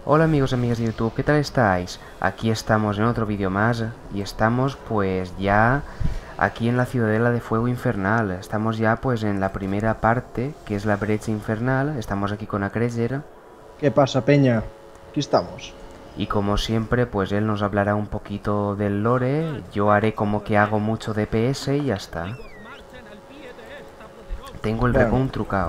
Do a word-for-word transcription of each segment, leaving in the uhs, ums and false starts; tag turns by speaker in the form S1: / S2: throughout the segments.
S1: Hola amigos y amigas de YouTube, ¿qué tal estáis? Aquí estamos en otro vídeo más y estamos pues ya aquí en la Ciudadela de Fuego Infernal. Estamos ya pues en la primera parte, que es la brecha infernal. Estamos aquí con Akrezer
S2: ¿Qué pasa, Peña? Aquí estamos.
S1: y como siempre pues él nos hablará un poquito del lore. Yo haré como que hago mucho D P S y ya está. Tengo el
S2: Bueno,
S1: recon trucado.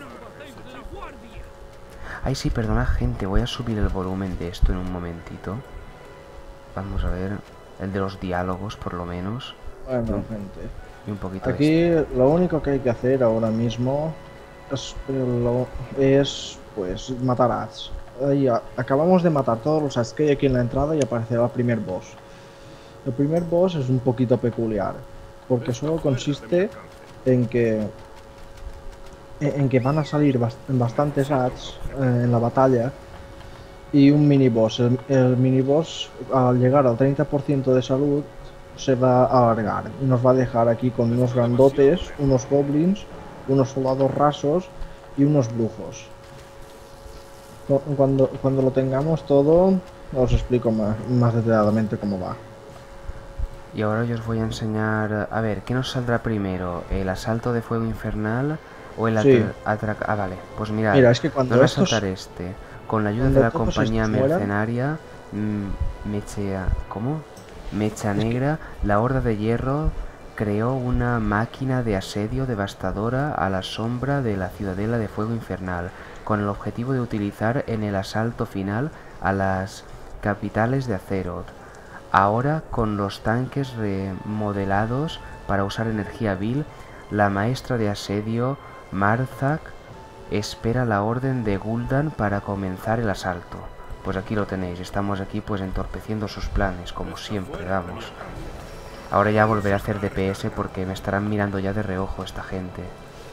S1: Ay sí, perdona gente, voy a subir el volumen de esto en un momentito. Vamos a ver, el de los diálogos por lo menos. Y
S2: bueno,
S1: un,
S2: gente.
S1: y un poquito de este.
S2: Aquí lo único que hay que hacer ahora mismo es, lo- es pues, matar ads. Ahí a- acabamos de matar todos los ads que hay aquí en la entrada y aparecerá el primer boss. El primer boss es un poquito peculiar, porque solo consiste en que, en que van a salir bast- bastantes ads eh, en la batalla y un mini boss. El, el mini boss, al llegar al treinta por ciento de salud, se va a alargar y nos va a dejar aquí con unos grandotes, unos goblins, unos soldados rasos y unos brujos. Cuando, cuando lo tengamos todo, os explico más, más detalladamente cómo va.
S1: Y ahora yo os voy a enseñar... A ver, ¿qué nos saldrá primero? ¿El asalto de fuego infernal o el
S2: Sí,
S1: atraco? Ah, vale. Pues mirad,
S2: mira, es que
S1: nos
S2: cuando
S1: va a saltar
S2: estos,
S1: este. Con la ayuda de
S2: cuando
S1: la
S2: todos
S1: compañía
S2: estos mueran,
S1: mercenaria... mm, Mechea... ¿Cómo? Mecha
S2: es que,
S1: Negra, la Horda de Hierro creó una máquina de asedio devastadora a la sombra de la Ciudadela de Fuego Infernal, con el objetivo de utilizar en el asalto final a las capitales de Azeroth. Ahora, con los tanques remodelados para usar energía vil, la maestra de asedio, Marthak, espera la orden de Gul'dan para comenzar el asalto. Pues aquí lo tenéis, estamos aquí pues entorpeciendo sus planes, como siempre, vamos. Ahora ya volveré a hacer D P S porque me estarán mirando ya de reojo esta gente.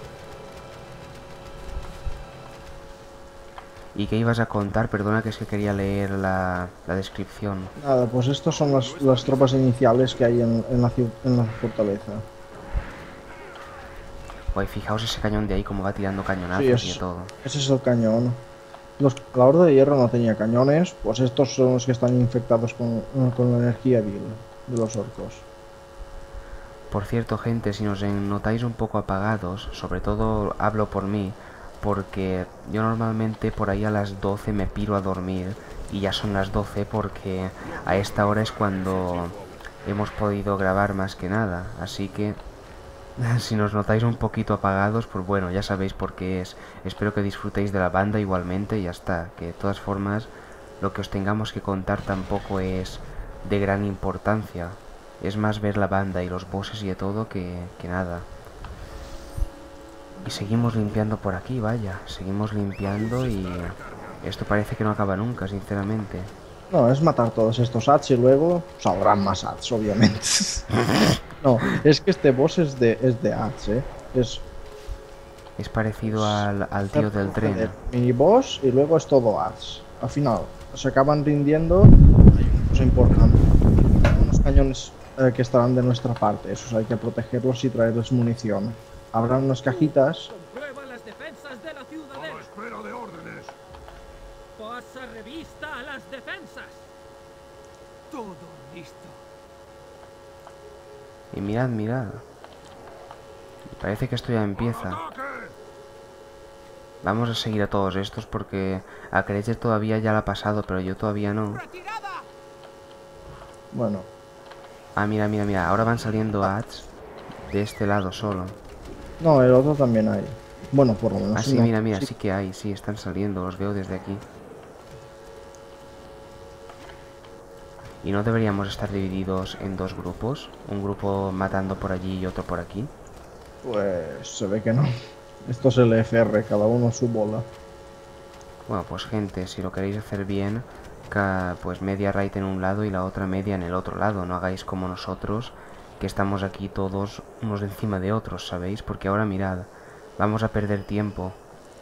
S1: ¿Y qué ibas a contar? Perdona que es que quería leer la, la descripción.
S2: nada, pues estos son las, las tropas iniciales que hay en, en la, ciu- en la fortaleza.
S1: Guay, fijaos ese cañón de ahí como va tirando
S2: Sí,
S1: cañonazos y de
S2: es,
S1: todo.
S2: ese es el cañón. Los, la Horda de Hierro no tenía cañones, pues estos son los que están infectados con, con la energía vil de los orcos.
S1: Por cierto, gente, si nos notáis un poco apagados, sobre todo hablo por mí, porque yo normalmente por ahí a las doce me piro a dormir y ya son las doce porque a esta hora es cuando hemos podido grabar más que nada, así que si nos notáis un poquito apagados, pues bueno, ya sabéis por qué es. Espero que disfrutéis de la banda igualmente y ya está, que de todas formas lo que os tengamos que contar tampoco es de gran importancia. Es más ver la banda y los bosses y de todo que, que nada. Y seguimos limpiando por aquí, vaya. Seguimos limpiando y esto parece que no acaba nunca, sinceramente.
S2: No, es matar todos estos ads y luego saldrán más ads, obviamente. No, es que este boss es de, es de ads, ¿eh? Es,
S1: Es parecido
S2: es
S1: al, al
S2: una
S1: tío del tren.
S2: proceder mini boss y luego es todo ads. Al final, se acaban rindiendo. Hay una cosa importante. Unos cañones eh, que estarán de nuestra parte. Esos hay que protegerlos y traerles munición. Habrá unas cajitas.
S3: Comprueba las defensas de la ciudadela.
S4: A la espera de órdenes.
S3: Pasa revista a las defensas. Todo listo.
S1: Y mirad, mirad. Parece que esto ya empieza.
S4: ¡Ataque!
S1: Vamos a seguir a todos estos porque a Krecher todavía ya la ha pasado, pero yo todavía no.
S3: ¡Retirada!
S2: Bueno,
S1: Ah, mira, mira, mira. Ahora van saliendo
S2: ah,
S1: ads de este lado solo.
S2: no, el otro también hay. Bueno, por lo
S1: Ah,
S2: menos
S1: sí,
S2: no.
S1: mira, mira.
S2: Sí.
S1: Sí que hay. Sí, están saliendo. Los veo desde aquí. ¿Y no deberíamos estar divididos en dos grupos? Un grupo matando por allí y otro por aquí.
S2: Pues se ve que no. Esto es el F R, cada uno su bola.
S1: Bueno, pues gente, si lo queréis hacer bien, pues media raid en un lado y la otra media en el otro lado. No hagáis como nosotros, que estamos aquí todos unos encima de otros, ¿sabéis? Porque ahora mirad, vamos a perder tiempo.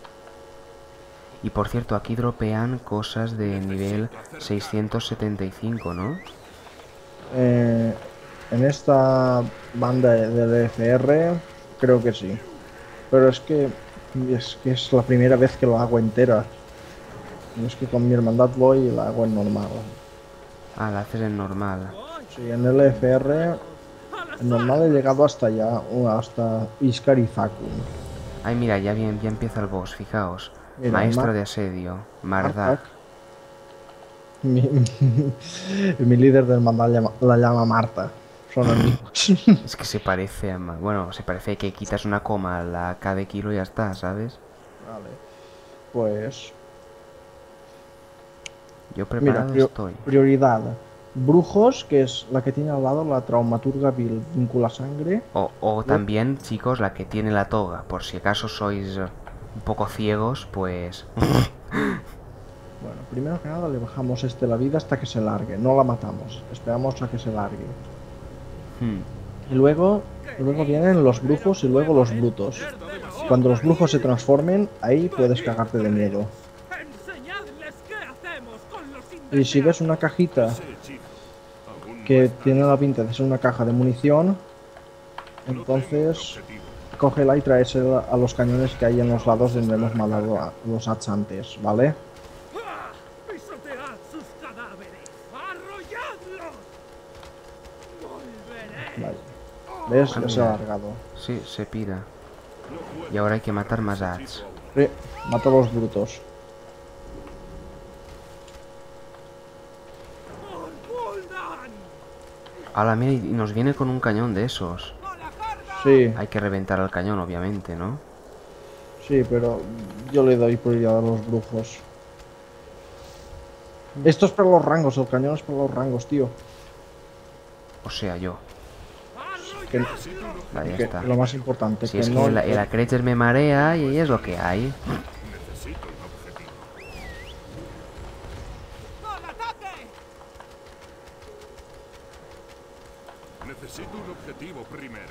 S1: Y por cierto, aquí dropean cosas de nivel seiscientos setenta y cinco, ¿no?
S2: Eh, en esta banda del F R creo que sí. Pero es que es que es la primera vez que lo hago entera. Y es que con mi hermandad voy y la hago en normal.
S1: Ah, la haces en normal.
S2: Sí, en el F R, en normal he llegado hasta allá, o hasta Iskarizaku.
S1: Ay, mira, ya, bien, ya empieza el boss, fijaos.
S2: Mira,
S1: Maestro
S2: Mar
S1: de asedio, Mardak.
S2: Martak. Mi, mi líder de hermandad llama- la llama Marta. Son amigos.
S1: Es que se parece a... Ma- Bueno, se parece que quitas una coma a la K de kilo y ya está, ¿sabes?
S2: Vale. Pues,
S1: Yo
S2: mira,
S1: preparado
S2: prio-
S1: estoy.
S2: prioridad. Brujos, que es la que tiene al lado la traumaturga vil vincula sangre.
S1: O, o también, chicos, la que tiene la toga. Por si acaso sois eh, un poco ciegos, pues...
S2: Bueno, primero que nada le bajamos este la vida hasta que se largue. No la matamos, esperamos a que se largue.
S1: Hmm.
S2: Y luego, luego vienen los brujos y luego los brutos. Cuando los brujos se transformen, ahí puedes cagarte de miedo.
S3: Enseñadles qué hacemos con los
S2: Y si ves una cajita que tiene la pinta de ser una caja de munición, entonces cógela y tráesela a los cañones que hay en los lados donde hemos matado a los hats antes, ¿vale?
S3: ¡Ah! ¡Pisotead sus cadáveres! ¡Arrolladlos! ¡Volveré!
S2: Vale. ¿Ves?
S1: Ah,
S2: Ya se ha
S1: mira.
S2: alargado.
S1: Sí, se pira. Y ahora hay que matar más ads.
S2: Sí, mata a los brutos.
S3: ¡Por Gul'dan!
S1: Ala, mira, y nos viene con un cañón de esos.
S3: ¡A la carga!
S2: Sí,
S1: Hay que reventar el cañón, obviamente, ¿no?
S2: sí, pero yo le doy prioridad a los brujos. Esto es para los rangos, el cañón es para los rangos, tío.
S1: O sea, yo.
S2: Que,
S1: Vale, ya
S2: que
S1: está.
S2: lo más importante,
S1: Si
S2: que
S1: es que
S2: no...
S1: el, el Acrecher me marea y es lo que hay.
S3: ¡Al ataque!
S4: Necesito un objetivo primero.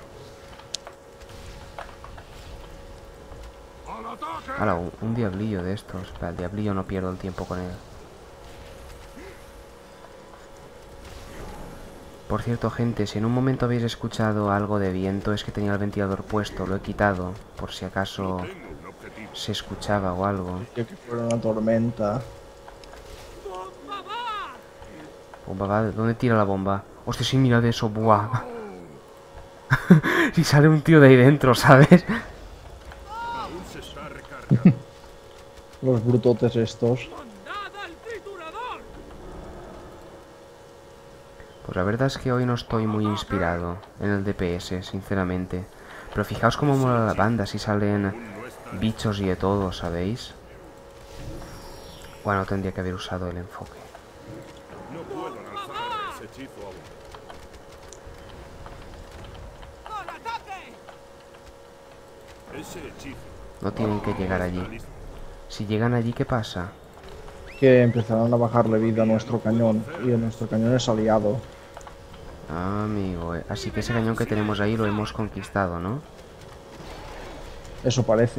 S4: ¡Al ataque!
S1: Ala, un, un diablillo de estos. Para el diablillo no pierdo el tiempo con él. Por cierto, gente, si en un momento habéis escuchado algo de viento, es que tenía el ventilador puesto, lo he quitado, por si acaso
S4: Tengo un objetivo.
S1: se escuchaba o algo.
S2: Que fuera una tormenta.
S3: ¡Bomba va!
S1: Bomba, va, ¿dónde tira la bomba? Hostia, sí, mira de eso, buah. Si sale un tío de ahí dentro, ¿sabes?
S4: Aún se está recargando.
S2: Los brutotes estos.
S3: ¡Mandad al triturador!
S1: Pues la verdad es que hoy no estoy muy inspirado en el D P S, sinceramente. Pero fijaos cómo mola la banda si salen bichos y de todo, ¿sabéis? Bueno, tendría que haber usado el enfoque.
S4: No puedo lanzar ese hechizo aún.
S3: ¡Al ataque!
S4: Ese hechizo.
S1: No tienen que llegar allí. Si llegan allí, ¿qué pasa?
S2: Que empezarán a bajarle vida a nuestro cañón. Y nuestro cañón es aliado.
S1: Ah, amigo, eh. Así que ese cañón que tenemos ahí lo hemos conquistado, ¿no?
S2: Eso parece.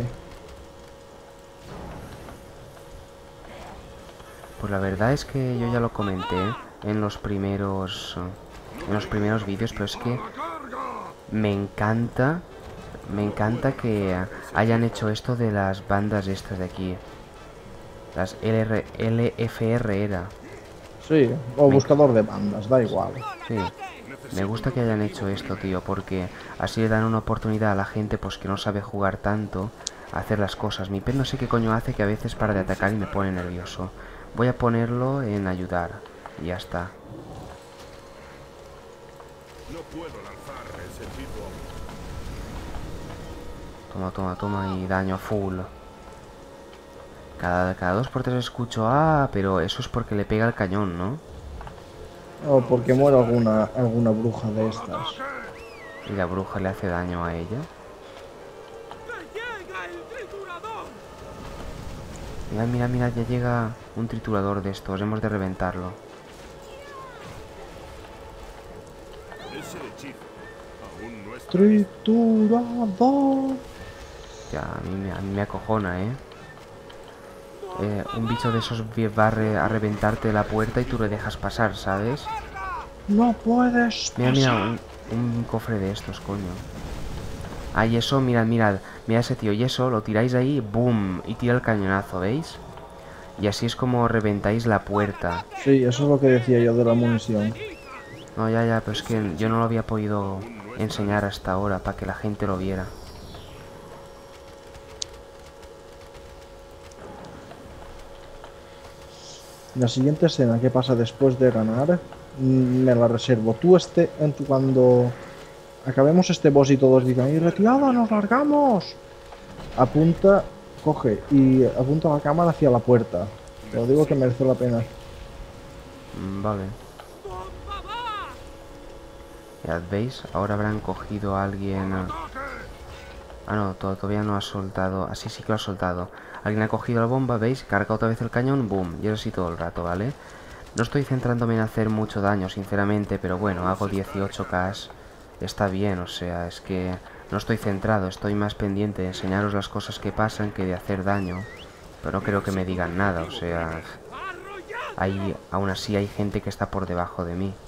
S1: Pues la verdad es que yo ya lo comenté en los primeros en los primeros vídeos, pero es que me encanta me encanta que hayan hecho esto de las bandas estas de aquí. Las L R L F R era.
S2: Sí, o buscador de bandas, da igual.
S1: Sí. Me gusta que hayan hecho esto, tío, porque así le dan una oportunidad a la gente pues que no sabe jugar tanto a hacer las cosas. Mi pet no sé qué coño hace que a veces para de atacar y me pone nervioso. Voy a ponerlo en ayudar y ya está.
S4: No puedo lanzar ese hechizo aún.
S1: Toma, toma, toma y daño a full. Cada, cada dos por tres escucho, ah, pero eso es porque le pega el cañón, ¿no?
S2: O porque muere alguna, alguna bruja de estas.
S1: Y la bruja le hace daño a ella.
S3: ¡Que llega el triturador!
S1: Mira, mira, mira, ya llega un triturador de estos, hemos de reventarlo.
S4: Ese hechizo aún no está.
S2: Triturador.
S1: Ya, a mí, me- a mí me acojona, ¿eh? Eh, un bicho de esos vi- va a, re- a reventarte la puerta y tú le dejas pasar, ¿sabes?
S2: No puedes.
S1: Mira, mira, un, un cofre de estos, coño. Ah, y eso, mirad, mirad, mirad ese tío, y eso, lo tiráis ahí, boom, y tira el cañonazo, ¿veis? Y así es como reventáis la puerta.
S2: Sí, eso es lo que decía yo de la munición.
S1: No, ya, ya, pero es que yo no lo había podido enseñar hasta ahora para que la gente lo viera.
S2: La siguiente escena que pasa después de ganar, mm, me la reservo. Tú este, en tu- cuando acabemos este boss y todos digan, ¡y retirada, nos largamos! Apunta, coge y apunta la cámara hacia la puerta. Te lo digo que merece la pena.
S1: Mm, Vale.
S3: ¡Bomba va!
S1: Ya veis, ahora habrán cogido a alguien... ah, Ah, no, to- todavía no ha soltado. Así sí que lo ha soltado. Alguien ha cogido la bomba, ¿veis? Carga otra vez el cañón, boom. Y ahora sí todo el rato, ¿vale? No estoy centrándome en hacer mucho daño, sinceramente, pero bueno, hago dieciocho K. Está bien, o sea, es que no estoy centrado, estoy más pendiente de enseñaros las cosas que pasan que de hacer daño. Pero no creo que me digan nada, o sea,
S3: ¡Arrollad!
S1: hay, aún así hay gente que está por debajo de mí.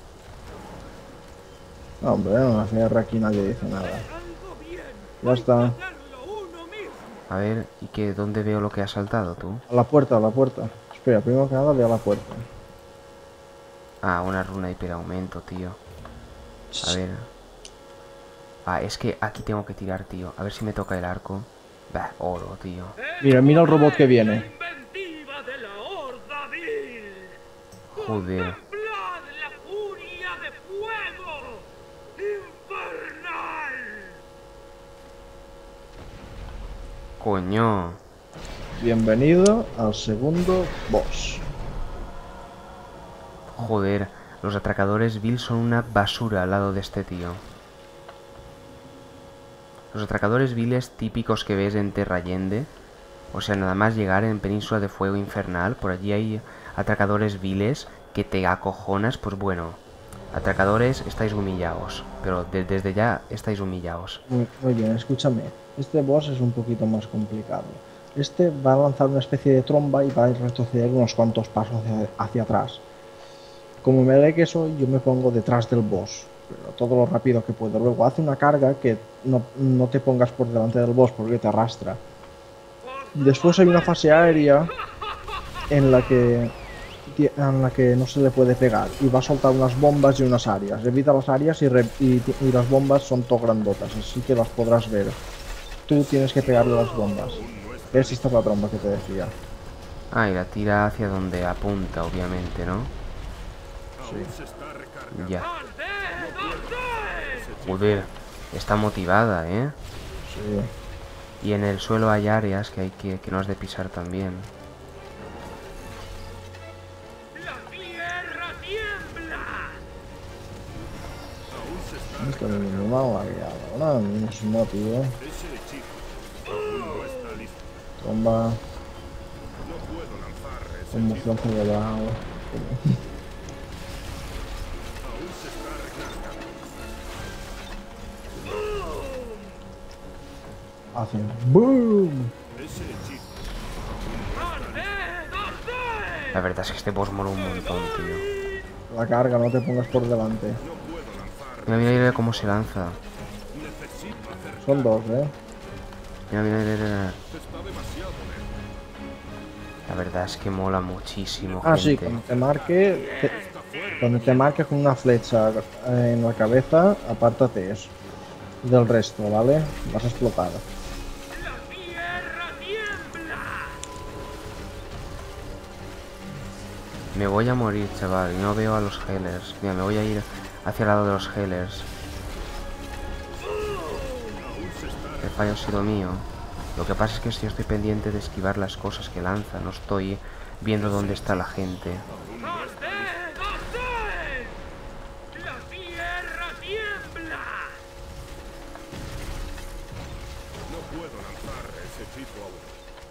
S2: No, hombre, en la guerra aquí nadie dice nada.
S3: Algo bien.
S2: Ya está.
S3: Hacerlo uno mismo.
S1: A ver, ¿y qué? ¿Dónde veo lo que has saltado tú?
S2: A la puerta, a la puerta. Espera, primero que nada ve a la puerta.
S1: Ah, una runa hiperaumento, tío. A ver. Ah, es que aquí tengo que tirar, tío. A ver si me toca el arco. Bah, oro, tío.
S2: Mira, mira el robot que viene.
S3: Inventiva de la horda vil.
S1: Joder.
S3: Contemplad la furia de fuego infernal.
S1: Coño.
S2: Bienvenido al segundo boss.
S1: Joder. Los atracadores Bill son una basura al lado de este tío. Los atracadores viles típicos que ves en Terra Allende. O sea, nada más llegar en Península de Fuego Infernal. Por allí hay atracadores viles que te acojonas. Pues bueno, atracadores, estáis humillados. Pero de- desde ya estáis humillados.
S2: Muy, muy bien, escúchame. Este boss es un poquito más complicado. Este va a lanzar una especie de tromba y va a retroceder unos cuantos pasos hacia, hacia atrás. Como me dé que eso, yo me pongo detrás del boss, pero todo lo rápido que puedo. Luego hace una carga que no, no te pongas por delante del boss porque te arrastra. Después hay una fase aérea en la que en la que no se le puede pegar y va a soltar unas bombas y unas áreas. Evita las áreas y, re- y, y las bombas son todo grandotas, así que las podrás ver. Tú tienes que pegarle las bombas. ¿Ves? Esta es la tromba que te decía.
S1: Ah, y la tira hacia donde apunta, obviamente, ¿no?
S4: Aún se está recargando.
S1: Ya.
S3: ¡Arded, arded!
S1: Joder, está motivada, ¿eh?
S2: Sí.
S1: Y en el suelo hay áreas que hay que, que no has de pisar también.
S3: ¡La tierra tiembla!
S4: Aún se está
S2: Esto es muy mal lagueado. Ahora mismo, tío.
S4: Ese hechizo aún no está listo.
S2: Tromba,
S4: No puedo lanzar ese hechizo.
S2: conmoción cerebral.
S4: Aún se está recargando.
S2: Hacen BOOM.
S4: Ese hechizo
S3: ¡Arded, arded!
S1: La verdad es que este boss mola un montón, tío.
S2: La carga, no te pongas por delante.
S4: no puedo lanzar.
S1: Mira, mira, mira cómo se lanza.
S4: Necesito hacer.
S2: Son dos, ¿eh?
S1: Mira, mira, mira, mira.
S4: Está demasiado lejos.
S1: La verdad es que mola muchísimo,
S2: Ah, sí,
S1: gente.
S2: cuando te marque, te- cuando te marque con una flecha eh, en la cabeza, apártate eso. Del resto, ¿vale? Vas a explotar.
S3: ¡La tierra tiembla!
S1: Me voy a morir, chaval, y no veo a los Hellers. Mira, me voy a ir hacia el lado de los Hellers. El fallo ha sido mío. Lo que pasa es que si yo estoy pendiente de esquivar las cosas que lanza, no estoy viendo dónde está la gente.
S3: ¡Arded, arded! ¡La tierra tiembla!
S4: No puedo lanzar ese hechizo aún.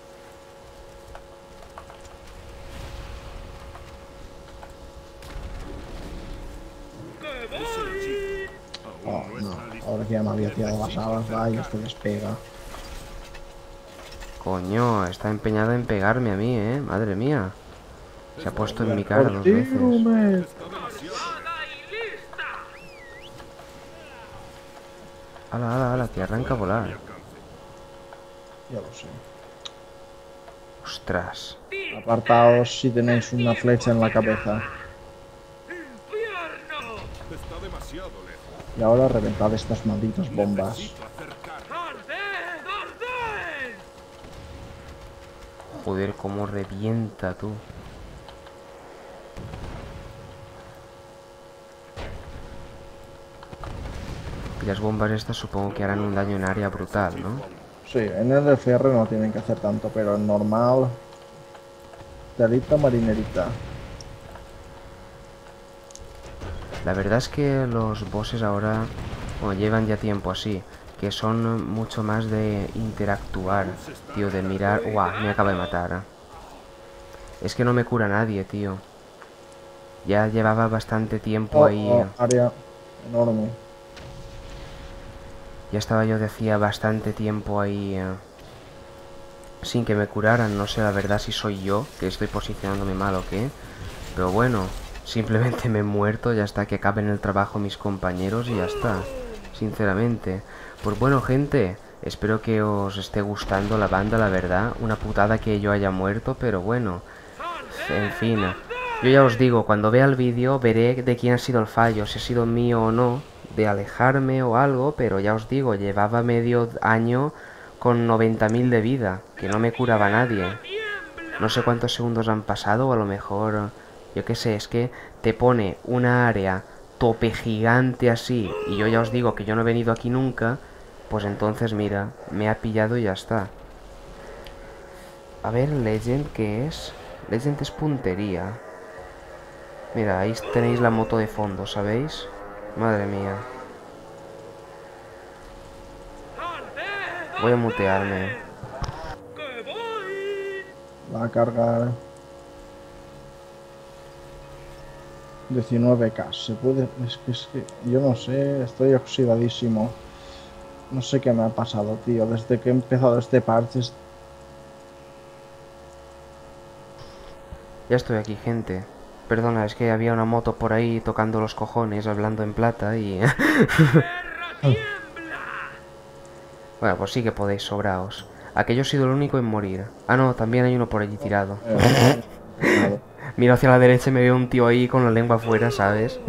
S3: ¡Que
S4: Ese
S3: voy!
S4: hechizo
S2: Oh,
S4: aún no
S2: no.
S4: está listo.
S2: Ahora que ya me había tirado las alas, va, y esto despega.
S1: Coño, está empeñada en pegarme a mí, ¿eh? Madre mía. Se ha puesto en mi cara dos veces.
S2: ¡Ortírume!
S3: ¡Armada y lista!
S1: Ala, ala, ala, que arranca a volar.
S2: Ya lo sé.
S1: Ostras.
S2: Apartaos si tenéis una flecha en la cabeza.
S3: ¡Infierno!
S4: Está demasiado lejos.
S2: Y ahora reventad estas malditas bombas.
S4: Necesito acercarme.
S3: ¡Arded! arded!
S1: Joder, cómo revienta, tú. Y las bombas estas supongo que harán un daño en área brutal, ¿no?
S2: Sí, en el F R no tienen que hacer tanto, pero en normal... Telita marinerita.
S1: La verdad es que los bosses ahora, bueno, llevan ya tiempo así, que son mucho más de interactuar, tío, de mirar... ¡Guau! Me acaba de matar. Es que no me cura nadie, tío. Ya llevaba bastante tiempo
S2: Oh,
S1: ahí.
S2: oh, área enorme.
S1: Ya estaba yo, decía, bastante tiempo ahí eh, sin que me curaran. No sé la verdad si soy yo, que estoy posicionándome mal o qué. Pero bueno, simplemente me he muerto ya hasta que acaben el trabajo mis compañeros y ya está. Sinceramente. Pues bueno, gente, espero que os esté gustando la banda, la verdad. Una putada que yo haya muerto, pero bueno. En fin. Yo ya os digo, cuando vea el vídeo veré de quién ha sido el fallo, si ha sido mío o no, de alejarme o algo, pero ya os digo, llevaba medio año con noventa mil de vida, que no me curaba nadie. No sé cuántos segundos han pasado, o a lo mejor, yo qué sé, es que te pone una área tope gigante así, y yo ya os digo que yo no he venido aquí nunca, pues entonces mira, me ha pillado y ya está. A ver, Legend, ¿qué es? Legend es puntería. Mira, ahí tenéis la moto de fondo, ¿sabéis? Madre mía. Voy a mutearme.
S3: ¡Que voy!
S2: Va a cargar... diecinueve K. Se puede... Es que, es que... Yo no sé, estoy oxidadísimo. No sé qué me ha pasado, tío. Desde que he empezado este parche...
S1: Ya estoy aquí, gente. Perdona, es que había una moto por ahí tocando los cojones, hablando en plata y...
S3: ¡Tierra tiembla!
S1: Bueno, pues sí que podéis, sobraos. Aquello ha sido el único en morir. Ah, no, también hay uno por allí tirado.
S2: Eh,
S1: Miro hacia la derecha y me veo un tío ahí con la lengua afuera, ¿sabes?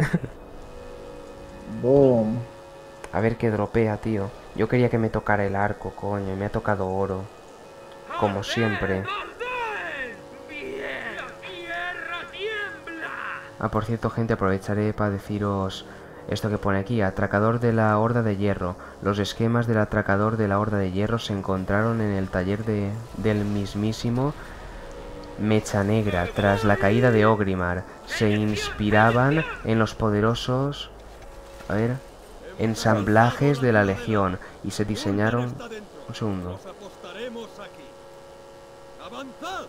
S2: Boom.
S1: A ver qué dropea, tío. Yo quería que me tocara el arco, coño, y me ha tocado oro. Como siempre.
S3: ¡Arded! ¡Bien! ¡La tierra tiembla!
S1: Ah, por cierto, gente, aprovecharé para deciros esto que pone aquí. Atracador de la Horda de Hierro. Los esquemas del atracador de la Horda de Hierro se encontraron en el taller de, del mismísimo Mecha Negra. Tras la caída de Ogrimmar, se inspiraban en los poderosos... A ver... ensamblajes de la Legión y se diseñaron... Un segundo.
S5: Nos apostaremos aquí. ¡Avanzad!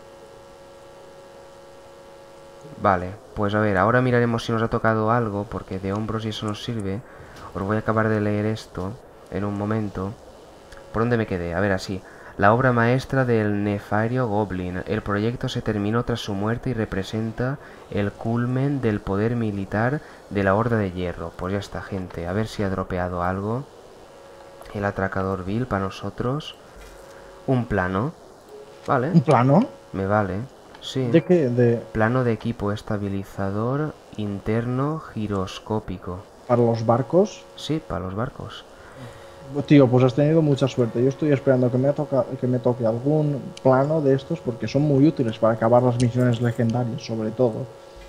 S1: Vale, pues a ver, ahora miraremos si nos ha tocado algo, porque de hombros y eso nos sirve. Os voy a acabar de leer esto en un momento. ¿Por dónde me quedé? A ver, así. La obra maestra del nefario Goblin. El proyecto se terminó tras su muerte y representa el culmen del poder militar de la Horda de Hierro. Pues ya está, gente. A ver si ha dropeado algo. El atracador vil para nosotros. Un plano. Vale,
S2: ¿Un plano?
S1: me vale. Sí.
S2: ¿De qué? De...
S1: Plano de equipo estabilizador interno giroscópico.
S2: ¿Para los barcos?
S1: Sí, para los barcos.
S2: Tío, pues has tenido mucha suerte. Yo estoy esperando que me, toca, que me toque algún plano de estos porque son muy útiles para acabar las misiones legendarias, sobre todo.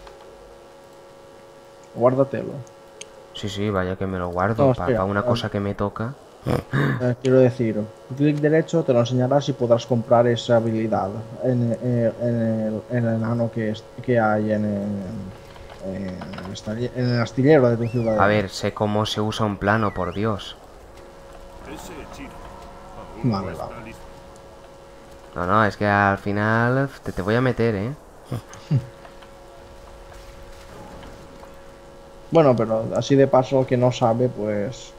S2: Guárdatelo.
S1: Sí, sí, vaya que me lo guardo.
S2: No,
S1: Para
S2: espera,
S1: una
S2: ah.
S1: cosa que me toca.
S2: Eh, quiero decir, clic derecho te lo enseñará si podrás comprar esa habilidad en, en- en el, en el enano que, es- que hay en el, en, el estalle- en el astillero de tu ciudad.
S1: A ver, sé cómo se usa un plano, por Dios.
S4: Ese hechizo aún
S2: Vale,
S4: no está
S2: vale.
S4: listo.
S1: No, no, es que al final te, te voy a meter, ¿eh?
S2: Bueno, pero así de paso que no sabe, pues,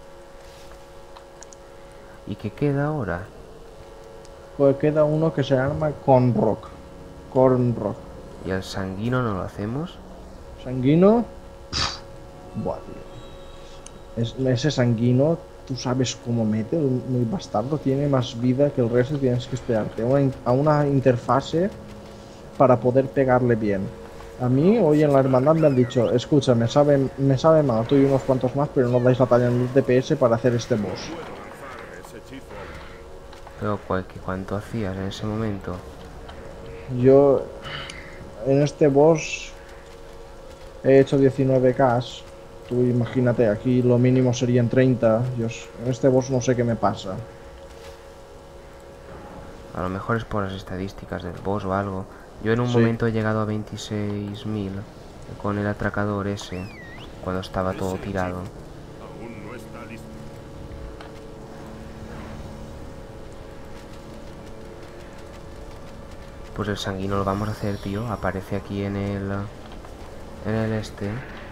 S1: ¿Y qué queda ahora?
S2: pues queda uno que se llama Cornrock. Cornrock.
S1: ¿Y el sanguino no lo hacemos?
S2: Sanguino. Buah, tío. Es- ese sanguino, tú sabes cómo mete, muy bastardo, tiene más vida que el resto y tienes que esperarte a una, in- a una interfase para poder pegarle bien. A mí hoy en la hermandad me han dicho, escucha, me sabe, me sabe mal, tú y unos cuantos más, pero no dais la talla en D P S para hacer este boss.
S4: Puedo lanzar ese hechizo aún.
S1: Pero ¿cuál- qué- ¿cuánto hacías en ese momento?
S2: Yo en este boss he hecho diecinueve K. Tú imagínate, aquí lo mínimo serían treinta. Yo s- en este boss no sé qué me pasa.
S1: A lo mejor es por las estadísticas del boss o algo. Yo en un
S2: Sí.
S1: momento he llegado a veintiséis mil con el atracador ese, cuando estaba todo
S4: Ese
S1: tirado.
S4: hechizo aún no está listo.
S1: Pues el sanguino lo vamos a hacer, tío. Aparece aquí en el... En el este.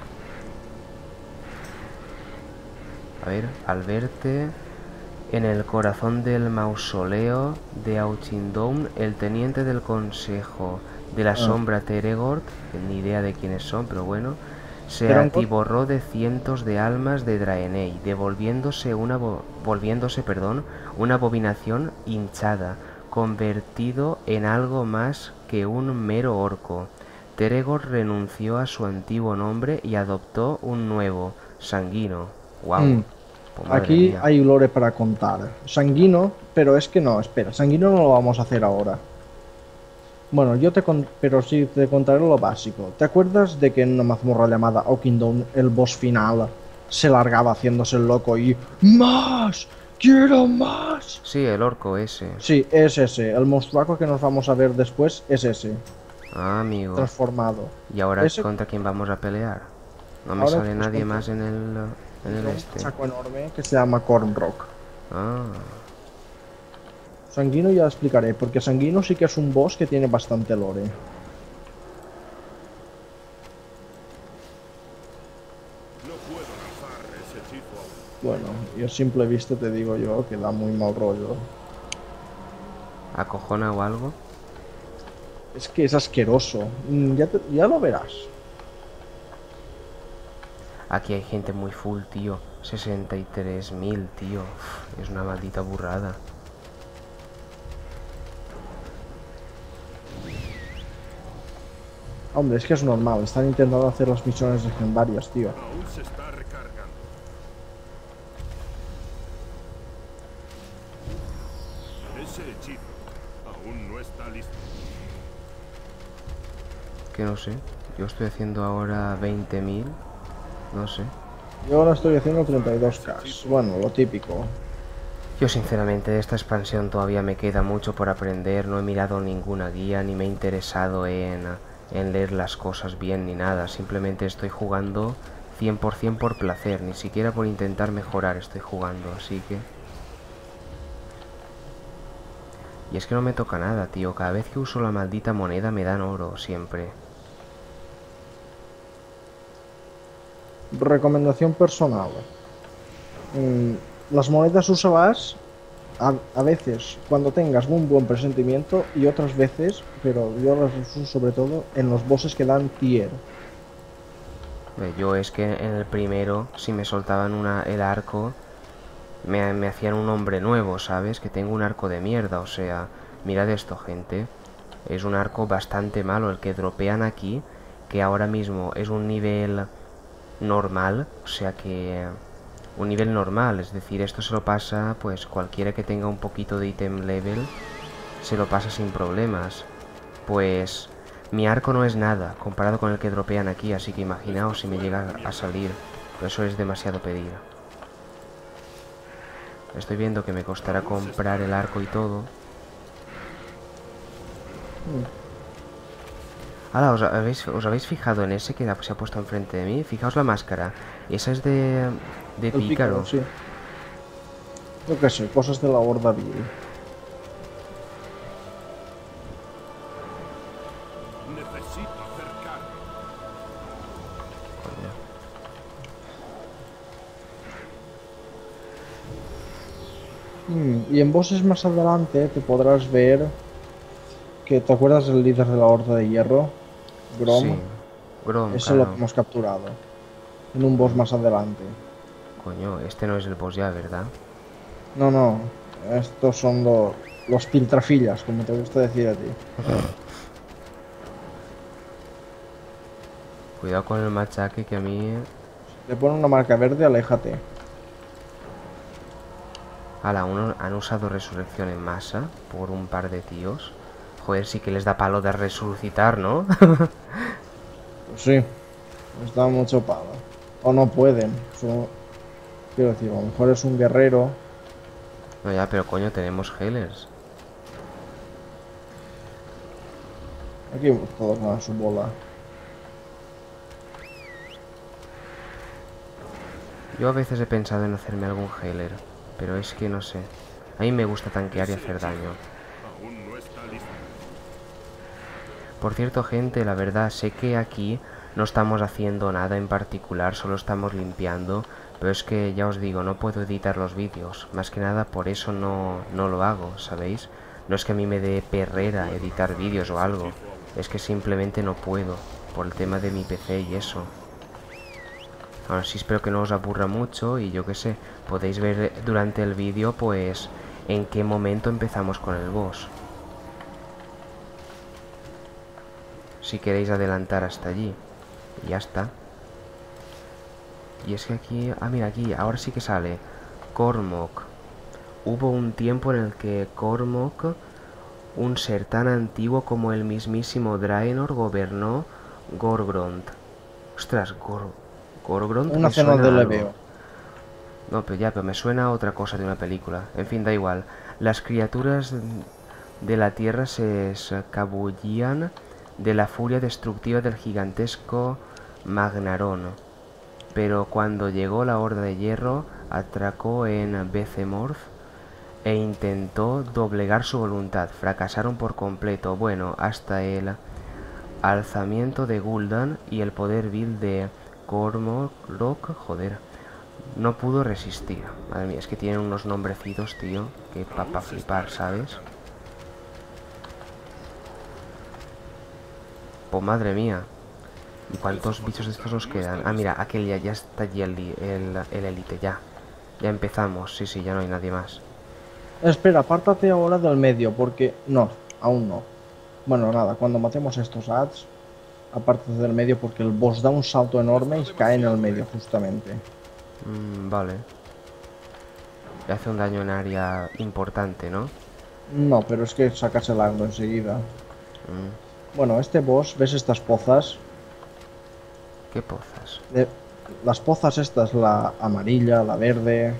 S1: A ver, al verte... En el corazón del mausoleo de Auchindoun, el teniente del consejo de la
S2: Ah.
S1: sombra Teregord, que ni idea de quiénes son, pero bueno, se
S2: Teregord.
S1: atiborró de cientos de almas de Draenei, devolviéndose una vo- volviéndose, perdón, una abominación hinchada, convertido en algo más que un mero orco. Teregord renunció a su antiguo nombre y adoptó un nuevo, Sanguino. Wow.
S2: Mm. Aquí hay lore para contar. Sanguino, pero es que no, espera, Sanguino no lo vamos a hacer ahora. Bueno, yo te con... pero sí te contaré lo básico. ¿Te acuerdas de que en una mazmorra llamada Oakendown el boss final se largaba haciéndose el loco y ¡más! ¡Quiero más!
S1: Sí, el orco ese.
S2: Sí, es ese. El monstruaco que nos vamos a ver después es ese,
S1: Ah, amigo.
S2: transformado.
S1: ¿Y ahora
S2: Ese-
S1: contra quién vamos a pelear? No me
S2: Ahora,
S1: sale
S2: pues,
S1: nadie
S2: contra-
S1: más en el, en el
S2: Un
S1: este.
S2: saco enorme que se llama Cornrock.
S1: Ah,
S2: Sanguino ya explicaré, porque Sanguino sí que es un boss que tiene bastante lore.
S4: No puedo lanzar ese hechizo aún.
S2: Bueno, y a simple vista te digo yo que da muy mal rollo.
S1: ¿acojona o algo?
S2: Es que es asqueroso. Mm, Ya, te- ya lo verás.
S1: Aquí hay gente muy full, tío. sesenta y tres mil, tío. Uf, es una maldita burrada.
S2: Hombre, es que es normal. Están intentando hacer las misiones legendarias, tío.
S4: Aún se está recargando. Ese hechizo aún no está listo.
S1: Que no sé. Yo estoy haciendo ahora veinte mil. No sé.
S2: Yo ahora estoy haciendo treinta y dos K. Bueno, lo típico.
S1: Yo sinceramente de esta expansión todavía me queda mucho por aprender. No he mirado ninguna guía ni me he interesado en, en leer las cosas bien ni nada. Simplemente estoy jugando cien por cien por placer. Ni siquiera por intentar mejorar estoy jugando. Así que... Y es que no me toca nada, tío. Cada vez que uso la maldita moneda me dan oro, siempre.
S2: Recomendación personal. Mm, las monedas úsalas a, a veces cuando tengas un buen presentimiento y otras veces, pero yo las uso sobre todo en los bosses que dan tier.
S1: Eh, Yo es que en el primero, si me soltaban una, el arco, me, me hacían un hombre nuevo, ¿sabes? Que tengo un arco de mierda, o sea, mirad esto, gente. Es un arco bastante malo el que dropean aquí, que ahora mismo es un nivel normal, o sea que... Un nivel normal, es decir, esto se lo pasa, pues cualquiera que tenga un poquito de item level, se lo pasa sin problemas. Pues... Mi arco no es nada comparado con el que dropean aquí, así que imaginaos si me llega a salir. Pero eso es demasiado pedir. Estoy viendo que me costará comprar el arco y todo. Ahora, ¿os habéis, ¿os habéis fijado en ese que se ha puesto enfrente de mí? Fijaos la máscara. Esa es de, de
S2: El
S1: pícaro.
S2: sí. Yo qué sé, cosas de la horda vil.
S4: Necesito acercarme.
S1: Coño.
S2: Mm, y en bosses más adelante te podrás ver que te acuerdas del líder de la horda de hierro, Grom.
S1: Sí. Grom,
S2: Ese lo
S1: claro.
S2: hemos capturado en un boss más adelante.
S1: Coño, este no es el boss ya, ¿verdad?
S2: No, no, estos son lo- los piltrafillas, como te gusta decir a ti.
S1: Cuidado con el machaque que a mí...
S2: Le pone una marca verde, aléjate.
S1: Ala, uno han usado resurrección en masa por un par de tíos. Joder, sí que les da palo de resucitar, ¿no?
S2: Pues sí, les da mucho palo. O no pueden. Son- Quiero decir, a lo mejor es un guerrero.
S1: No, ya, pero coño, tenemos healers.
S2: Aquí todos van a su bola.
S1: Yo a veces he pensado en hacerme algún healer, pero es que no sé. A mí me gusta tanquear y hacer daño.
S4: Aún no está listo.
S1: Por cierto, gente, la verdad, sé que aquí no estamos haciendo nada en particular, solo estamos limpiando, pero es que ya os digo, no puedo editar los vídeos. Más que nada por eso no, no lo hago, ¿sabéis? No es que a mí me dé perrera editar vídeos o algo, es que simplemente no puedo, por el tema de mi P C y eso. Ahora sí, espero que no os aburra mucho y yo qué sé, podéis ver durante el vídeo pues en qué momento empezamos con el boss. Si queréis adelantar hasta allí. Y ya está. Y es que aquí... Ah, mira, aquí, ahora sí que sale Cormoc. Hubo un tiempo en el que Cormoc, un ser tan antiguo como el mismísimo Draenor, gobernó Gorgrond. Ostras, Gor... Gorgrond
S2: Una
S1: me
S2: cena
S1: suena
S2: de
S1: a algo.
S2: leveo.
S1: No, pero ya, pero me suena a otra cosa de una película. En fin, da igual. Las criaturas de la tierra se escabullían de la furia destructiva del gigantesco Magnaron. Pero cuando llegó la Horda de Hierro, atracó en Becemorth e intentó doblegar su voluntad. Fracasaron por completo. Bueno, hasta el alzamiento de Gul'dan y el poder vil de Cormoc, joder, no pudo resistir. Madre mía, es que tienen unos nombrecitos, tío, que pa, pa flipar, ¿sabes? Pues madre mía. ¿Y cuántos bichos de estos nos quedan? Ah, mira, aquel ya, ya está allí el, el, el élite, ya. Ya empezamos, sí, sí, ya no hay nadie más.
S2: Espera, apártate ahora del medio, porque... No, aún no. Bueno, nada, cuando matemos a estos ads, apártate del medio porque el boss da un salto enorme y cae en el medio, justamente.
S1: Mm, vale. Le hace un daño en área importante, ¿no?
S2: No, pero es que sacas el ángulo enseguida.
S1: Mm,
S2: Bueno, este boss, ¿ves estas pozas?
S1: ¿qué pozas?
S2: De- Las pozas estas, la amarilla, la verde...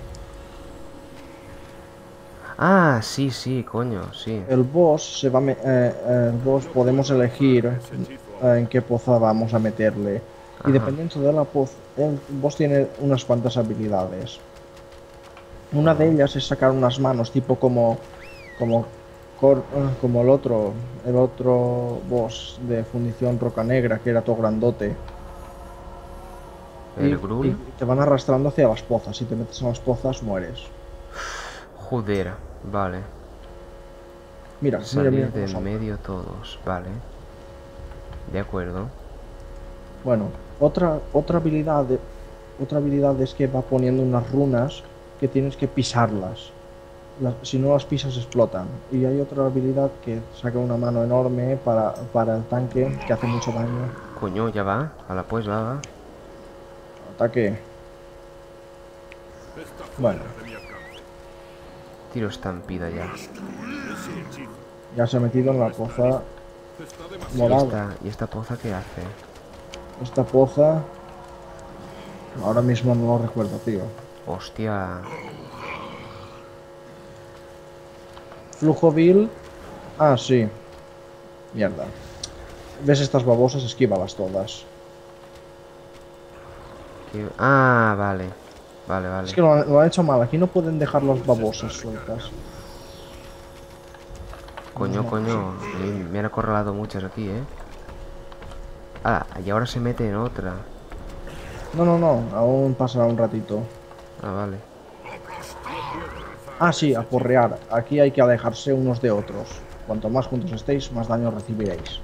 S1: Ah, sí, sí, coño, sí.
S2: El boss se va a me- eh, eh, el boss podemos elegir eh, en qué poza vamos a meterle.
S1: Ajá.
S2: Y dependiendo de la poza, el boss tiene unas cuantas habilidades. Una de ellas es sacar unas manos, tipo como como cor- eh, como el otro el otro boss de fundición roca negra, que era todo grandote. Y,
S1: El Grul.
S2: y te van arrastrando hacia las pozas. Si te metes en las pozas, mueres.
S1: Joder, vale.
S2: Mira, mira,
S1: Salir
S2: mira.
S1: del
S2: cómo son.
S1: medio todos, vale. De acuerdo.
S2: Bueno, otra, otra habilidad de- otra habilidad es que va poniendo unas runas que tienes que pisarlas. Las- si no las pisas explotan. Y hay otra habilidad que saca una mano enorme para, para el tanque que hace mucho daño.
S1: Coño, ya va. A la pues va, va.
S2: Ataque.
S4: Está fuera
S2: Bueno,
S4: de mi alcance.
S1: Tiro estampida ya.
S4: Ese hechizo
S2: ya se ha metido en la poza
S4: está demasiado
S1: ¿Y
S2: morada.
S1: esta, ¿Y esta poza qué hace?
S2: Esta poza... Ahora mismo no lo recuerdo, tío.
S1: Hostia.
S2: Flujo vil. Ah, sí. Mierda. ¿Ves estas babosas? Esquívalas todas.
S1: ¿Qué? Ah, vale. Vale, vale.
S2: Es que lo han, lo han hecho mal. Aquí no pueden dejar las babosas sueltas.
S1: Coño, coño. Me, me han acorralado muchas aquí, ¿eh? Ah, y ahora se mete en otra.
S2: No, no, no. Aún pasará un ratito.
S1: Ah, vale.
S2: Ah, sí, a porrear. Aquí hay que alejarse unos de otros. Cuanto más juntos estéis, más daño recibiréis.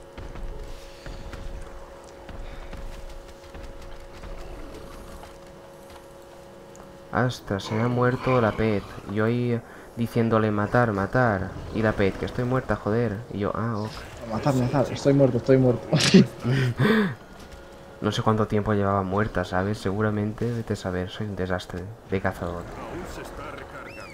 S1: Hasta se me ha muerto la pet. Yo ahí diciéndole matar, matar. Y la pet, que estoy muerta, joder. Y yo, ah, ok.
S2: Matar, matar. Estoy muerto, estoy muerto.
S1: No sé cuánto tiempo llevaba muerta, ¿sabes? Seguramente, vete a saber, soy un desastre de cazador.
S4: Aún se está recargando.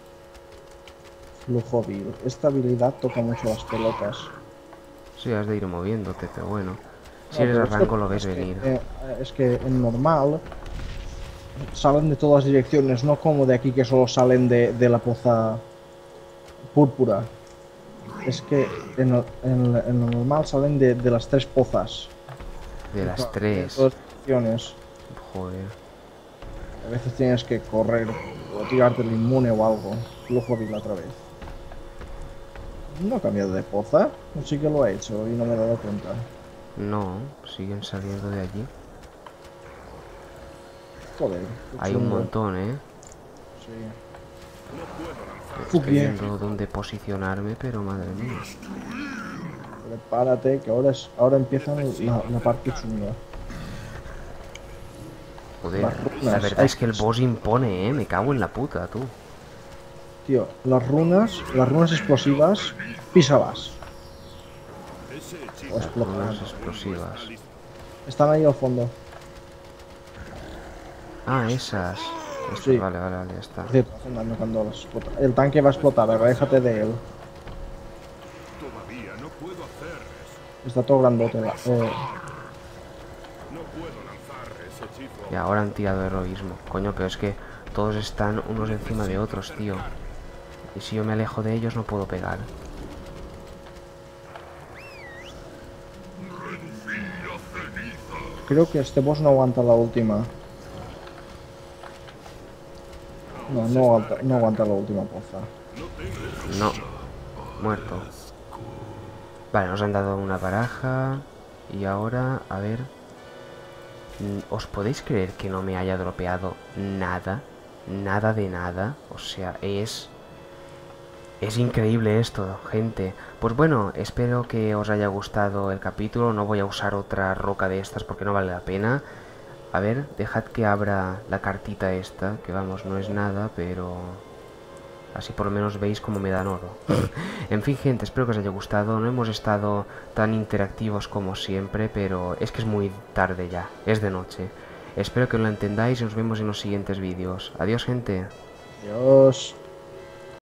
S2: Flujo vil. Esta habilidad toca mucho las pelotas.
S1: Sí, has de ir moviéndote, pero bueno. Si
S2: No,
S1: eres
S2: pero
S1: a
S2: esto
S1: rango lo ves
S2: es que,
S1: venir.
S2: eh, es que en normal salen de todas direcciones, no como de aquí que solo salen de, de la poza púrpura. Es que en, lo- en, en lo normal salen de, de las tres pozas.
S1: De las
S2: De
S1: tres.
S2: todas direcciones.
S1: Joder.
S2: A veces tienes que correr o tirarte el inmune o algo. Flujo vil otra vez. No ha cambiado de poza. Sí que lo ha hecho y no me he dado cuenta.
S1: No, siguen saliendo de allí.
S2: Joder. qué
S1: Hay un
S2: chungo.
S1: montón, ¿eh?
S2: Sí.
S4: No puedo lanzar.
S2: Fu
S1: Estoy
S2: bien.
S1: viendo dónde posicionarme, pero madre mía.
S2: Prepárate que ahora, es, ahora empieza la, la parte chunga.
S1: Joder,
S2: Las
S1: la
S2: runas,
S1: verdad
S2: hay-
S1: es que el boss impone, ¿eh? Me cago en la puta, tú.
S2: Tío, las runas, las runas explosivas, písalas.
S4: Ese
S2: O
S4: hechizo
S1: Las
S2: explotan.
S1: runas explosivas.
S4: está listo.
S2: Están ahí al fondo.
S1: Ah, esas. Estas,
S2: Sí.
S1: Vale, vale, vale, ya está.
S2: Por cierto, hacen daño cuando las explota. El tanque va a explotar, aléjate de él.
S4: Todavía no puedo hacer eso.
S2: Está todo grandote. la- eh,
S4: No puedo lanzar ese hechizo.
S1: Y ahora han tirado heroísmo. Coño, pero es que todos están unos encima de otros, tío. Y si yo me alejo de ellos no puedo pegar.
S2: creo que este boss no aguanta la última. No, no aguanta, no aguanta la última poza.
S1: No. Muerto. Vale, nos han dado una baraja. Y ahora, a ver... Mm, ¿Os podéis creer que no me haya dropeado nada? Nada de nada. O sea, es... Es increíble esto, gente. Pues bueno, espero que os haya gustado el capítulo. No voy a usar otra roca de estas porque no vale la pena. A ver, dejad que abra la cartita esta, que vamos, no es nada, pero... Así por lo menos veis cómo me dan oro. En fin, gente, espero que os haya gustado. No hemos estado tan interactivos como siempre, pero es que es muy tarde ya. Es de noche. Espero que lo entendáis y nos vemos en los siguientes vídeos. Adiós, gente.
S2: Dios.